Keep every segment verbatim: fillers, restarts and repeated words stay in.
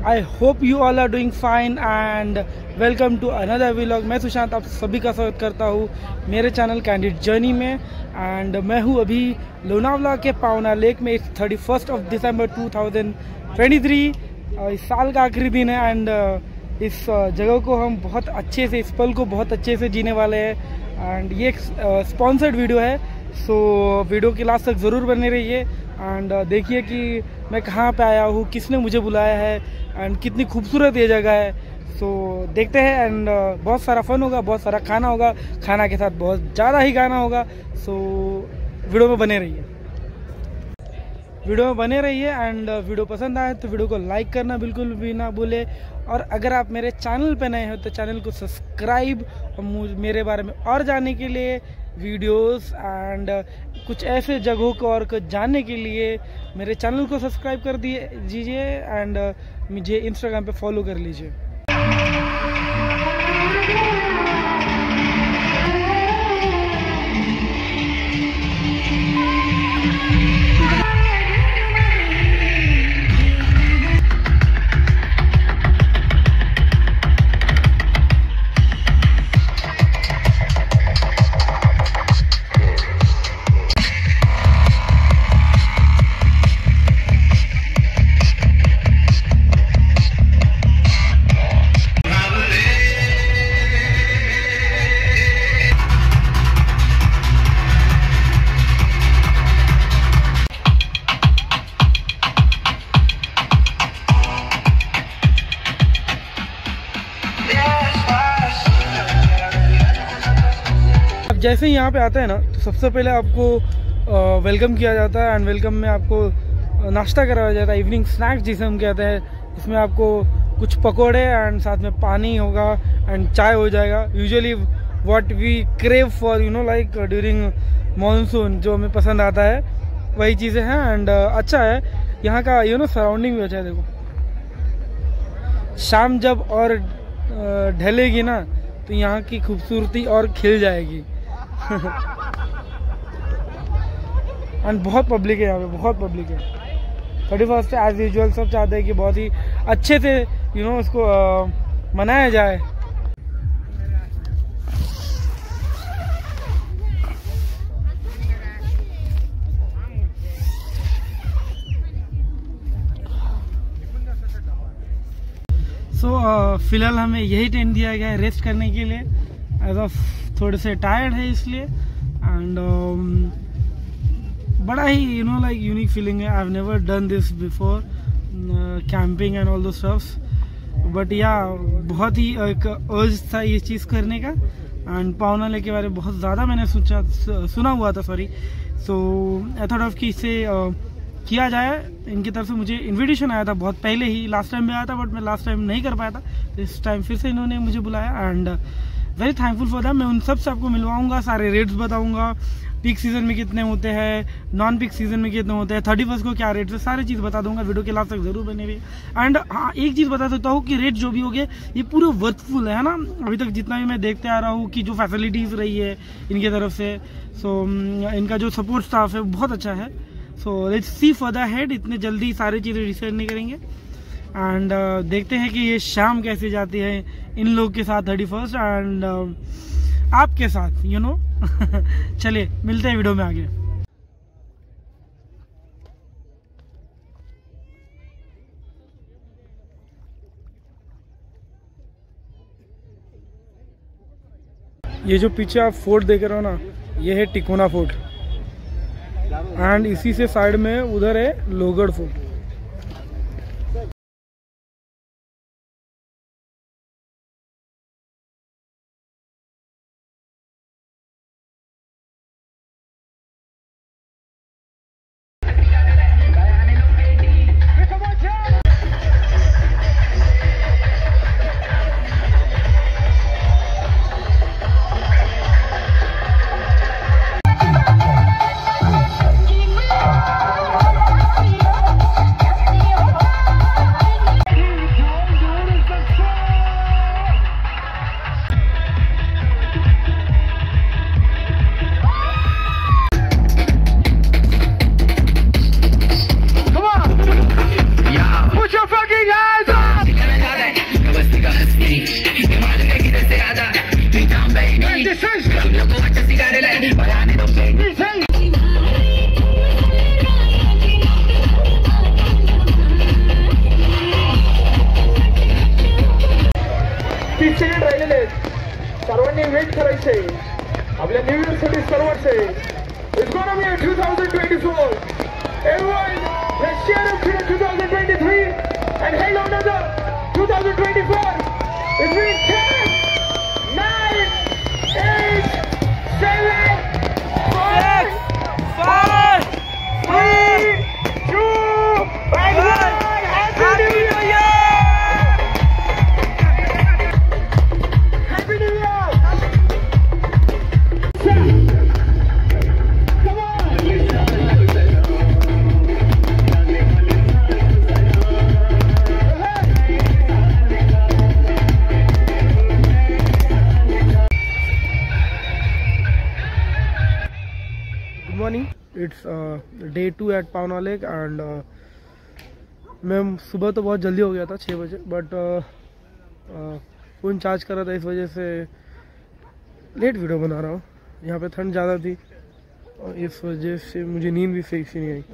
I hope you all are doing fine and welcome to another vlog. मैं सुशांत आप सभी का स्वागत करता हूँ मेरे चैनल कैंडिड जर्नी में। एंड मैं हूँ अभी लोनावला के पावना लेक में। It's thirty first of December two thousand twenty three. इस साल का आखिरी दिन है एंड इस जगह को हम बहुत अच्छे से, इस पल को बहुत अच्छे से जीने वाले हैं। एंड ये एक स्पॉन्सर्ड वीडियो है, सो so, वीडियो के लास्ट तक ज़रूर बने रहिए। एंड uh, देखिए कि मैं कहाँ पे आया हूँ, किसने मुझे बुलाया है एंड कितनी खूबसूरत ये जगह है। सो so, देखते हैं एंड uh, बहुत सारा फन होगा, बहुत सारा खाना होगा, खाना के साथ बहुत ज़्यादा ही गाना होगा। सो so, वीडियो में बने रहिए वीडियो में बने रहिए एंड वीडियो पसंद आए तो वीडियो को लाइक करना बिल्कुल भी ना भूले। और अगर आप मेरे चैनल पे नए हो तो चैनल को सब्सक्राइब, और मेरे बारे में और जानने के लिए वीडियोस एंड कुछ ऐसे जगहों को और कुछ जानने के लिए मेरे चैनल को सब्सक्राइब कर दिए दीजिए एंड मुझे इंस्टाग्राम पे फॉलो कर लीजिए। जैसे ही यहाँ पे आते हैं ना तो सबसे पहले आपको वेलकम किया जाता है एंड वेलकम में आपको नाश्ता कराया जाता है, इवनिंग स्नैक्स जिसे हम कहते हैं। इसमें आपको कुछ पकोड़े एंड साथ में पानी होगा एंड चाय हो जाएगा। Usually what we crave for you know like during monsoon, जो हमें पसंद आता है वही चीज़ें हैं। एंड uh, अच्छा है यहाँ का यू नो सराउंडिंग भी अच्छा है। देखो शाम जब और ढलेगी ना तो यहाँ की खूबसूरती और खिल जाएगी। एंड बहुत पब्लिक है यहाँ पे, बहुत पब्लिक है। थर्टी फर्स्ट एज यूजुअल सब चाहते हैं कि बहुत ही अच्छे से यू नो इसको आ, मनाया जाए। सो so, uh, फिलहाल हमें यही टेंट दिया गया है रेस्ट करने के लिए। एज ऑफ थोड़े से टायर्ड है इसलिए। एंड um, बड़ा ही you know like unique feeling है। I have never done this before, camping and all those stuffs, but yeah बहुत ही एक अर्ज था ये चीज़ करने का। एंड पावना लेक के बारे में बहुत ज़्यादा मैंने सोचा सुना हुआ था sorry so I thought of कि इसे uh, किया जाए। इनकी तरफ से मुझे इनविटेशन आया था बहुत पहले ही, लास्ट टाइम भी आया था बट मैं लास्ट टाइम नहीं कर पाया था। इस टाइम फिर से इन्होंने मुझे बुलाया and very thankful for that. मैं उन सब से आपको मिलवाऊंगा, सारे रेट्स बताऊंगा, पीक सीजन में कितने होते हैं, नॉन पीक सीजन में कितने होते हैं, थर्टी फर्स्ट को क्या रेट्स है, सारी चीज़ बता दूंगा। वीडियो के लास्ट तक जरूर बने हुए। एंड हाँ एक चीज़ बता सकता हूँ कि रेट जो भी हो गए ये पूरे वर्थफुल है ना। अभी तक जितना भी मैं देखते आ रहा हूँ कि जो फैसिलिटीज़ रही है इनकी तरफ से, सो इनका जो सपोर्ट स्टाफ है बहुत अच्छा है। So let's see further ahead, इतने जल्दी सारी चीज़ें डिसाइड नहीं करेंगे। एंड uh, देखते हैं कि ये शाम कैसे जाती है इन लोग के साथ थर्टी फर्स्ट एंड uh, आपके साथ यू नो चलिए मिलते हैं वीडियो में आगे। ये जो पीछे आप फोर्ट देख रहे हो ना, ये है टिकोना फोर्ट एंड इसी से साइड में उधर है लोहगढ़ फोर्ट। तीस सेकंड राहिलेले आहेत. सर्वांनी वेट करायचे आपल्या न्यू इयर साठी सर्वांचे. It's gonna be a twenty twenty-four. Everyone, let's cheer up to the twenty twenty-three and hell on the twenty twenty-four. It's been ten, nine, eight, seven, five, four, three, two, and one. Happy New Year! Happy New Year! Come on! Good morning. It's uh, day two at Pavna lake and मैं सुबह तो बहुत जल्दी हो गया था छः बजे, बट फ़ोन चार्ज कर रहा था, इस वजह से लेट वीडियो बना रहा हूँ. यहाँ पे ठंड ज़्यादा थी और इस वजह से मुझे नींद भी सही से नहीं आई.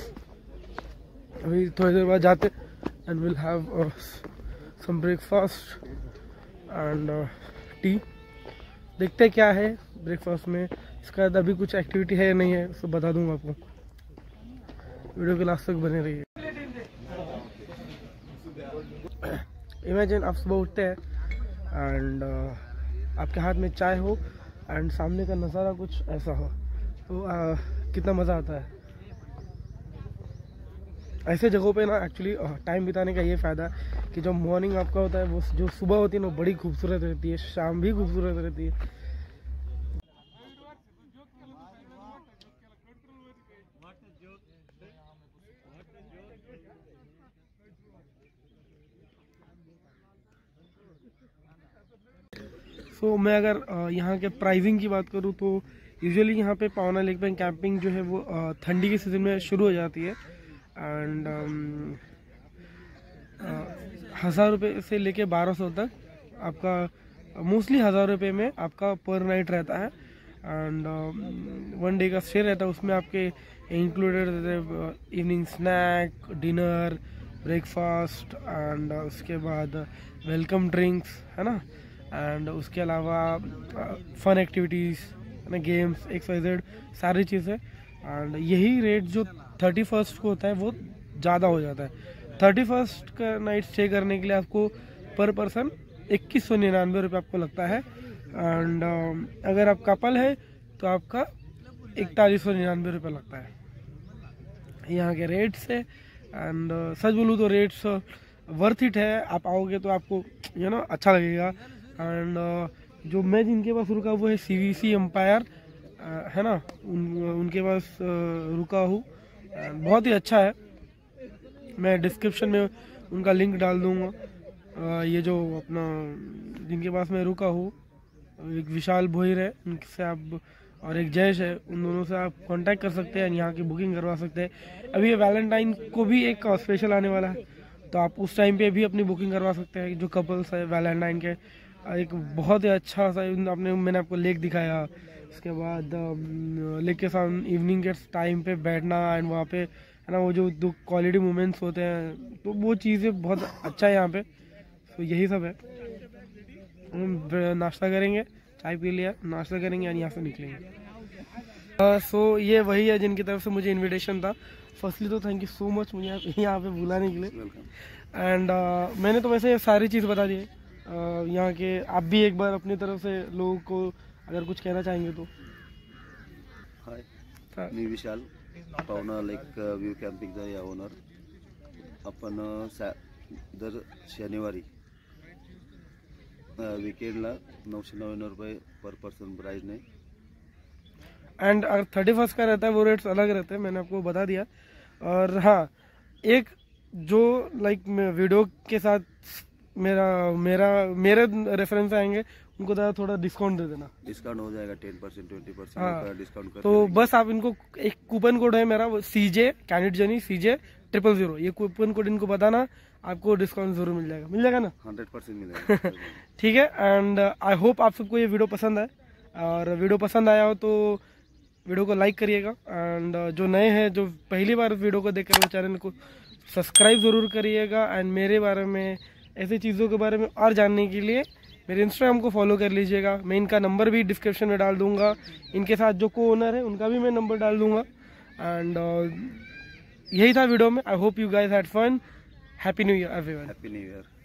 अभी थोड़ी देर बाद जाते and will have some breakfast and tea. देखते क्या है ब्रेकफास्ट में. इसका बाद अभी कुछ एक्टिविटी है या नहीं है तो बता दूंगा आपको. वीडियो के लास्ट तक बने रहिए. इमेजिन आप सुबह उठते हैं एंड uh, आपके हाथ में चाय हो एंड सामने का नज़ारा कुछ ऐसा हो तो uh, कितना मज़ा आता है. ऐसे जगहों पे ना एक्चुअली टाइम बिताने का ये फ़ायदा है कि जो मॉर्निंग आपका होता है वो जो सुबह होती है ना बड़ी खूबसूरत रहती है, शाम भी खूबसूरत रहती है. सो so, मैं अगर यहाँ के प्राइसिंग की बात करूँ तो यूजुअली यहाँ पे पावना लेक पे कैंपिंग जो है वो ठंडी के सीज़न में शुरू हो जाती है एंड हज़ार रुपये से लेके बारह सौ तक आपका मोस्टली हज़ार रुपये में आपका पर नाइट रहता है एंड वन डे का स्टे रहता है. उसमें आपके इंक्लूडेड रहते हैं evening snack, dinner, breakfast and उसके बाद वेलकम ड्रिंक्स है ना, एंड उसके अलावा फन एक्टिविटीज़ है ना, गेम्स, एक्स वाई जेड सारी चीज़ें. एंड यही रेट जो थर्टी फर्स्ट को होता है वो ज़्यादा हो जाता है. थर्टी फर्स्ट का नाइट स्टे करने के लिए आपको पर पर्सन इक्कीस सौ निन्यानवे रुपये आपको लगता है एंड uh, अगर आप कपल है तो आपका इकतालीस सौ निन्यानवे रुपये लगता है. यहाँ के रेट्स है एंड uh, सच बोलूँ तो रेट्स वर्थ इट है. आप आओगे तो आपको यू नो अच्छा लगेगा. एंड uh, जो मैं जिनके पास रुका वो है सी वी सी एम्पायर है ना, उन, उनके पास uh, रुका हूँ. बहुत ही अच्छा है. मैं डिस्क्रिप्शन में उनका लिंक डाल दूँगा. uh, ये जो अपना जिनके पास मैं रुका हूँ, एक विशाल भोईर है, उनसे आप, और एक जयेश है, उन दोनों से आप कांटेक्ट कर सकते हैं, यहाँ की बुकिंग करवा सकते हैं. अभी ये वैलेंटाइन को भी एक स्पेशल आने वाला है तो आप उस टाइम पे भी अपनी बुकिंग करवा सकते हैं. जो कपल्स है वैलेंटाइन के, एक बहुत ही अच्छा सा आपने मैंने आपको लेक दिखाया. उसके बाद लेक के साथ इवनिंग के टाइम पे बैठना एंड वहाँ पे है ना वो जो दो क्वालिटी मोमेंट्स होते हैं तो वो चीज़ें बहुत अच्छा है यहाँ पे. तो यही सब है. हम नाश्ता करेंगे, चाय पी लिया, नाश्ता करेंगे और यहाँ से निकलेंगे. सो uh, so, ये वही है जिनकी तरफ से मुझे इनविटेशन था. फर्स्टली तो थैंक यू सो मच मुझे यहाँ पे बुलाने के लिए. एंड uh, मैंने तो वैसे सारी चीज़ बता दी है uh, यहाँ के. आप भी एक बार अपनी तरफ से लोगों को अगर कुछ कहना चाहेंगे तो. हाय, मी विशाल, पावना लेक व्यू कॅम्पिंगचा या ओनर. आपण दर शनिवारी वीकेंडला नऊशे नव्याण्णव रुपये पर पर्सन प्राइस ने. एंड अगर थर्टी फर्स्ट का रहता है वो रेट्स अलग रहते हैं, मैंने आपको बता दिया. और हाँ, एक जो लाइक वीडियो के साथ मेरा मेरा मेरे रेफरेंस आएंगे उनको तो थोड़ा डिस्काउंट दे देना. डिस्काउंट हो जाएगा ten percent twenty percent discount कर. तो बस आप इनको एक कूपन कोड है मेरा C J candid journey C J triple zero, ये कूपन कोड इनको बताना, आपको डिस्काउंट जरूर मिल जाएगा. मिल जाएगा ना? हंड्रेड परसेंट मिलेगा. ठीक है. एंड आई होप आप सबको ये वीडियो पसंद आए, और वीडियो पसंद आया हो तो वीडियो को लाइक करिएगा. एंड जो नए हैं, जो पहली बार वीडियो को देख रहे हो, चैनल को सब्सक्राइब ज़रूर करिएगा. एंड मेरे बारे में, ऐसी चीज़ों के बारे में और जानने के लिए मेरे इंस्टाग्राम को फॉलो कर लीजिएगा। मैं इनका नंबर भी डिस्क्रिप्शन में डाल दूंगा, इनके साथ जो को ओनर है उनका भी मैं नंबर डाल दूंगा। एंड uh, यही था वीडियो में। I hope you guys had fun. Happy new year everyone. Happy new year.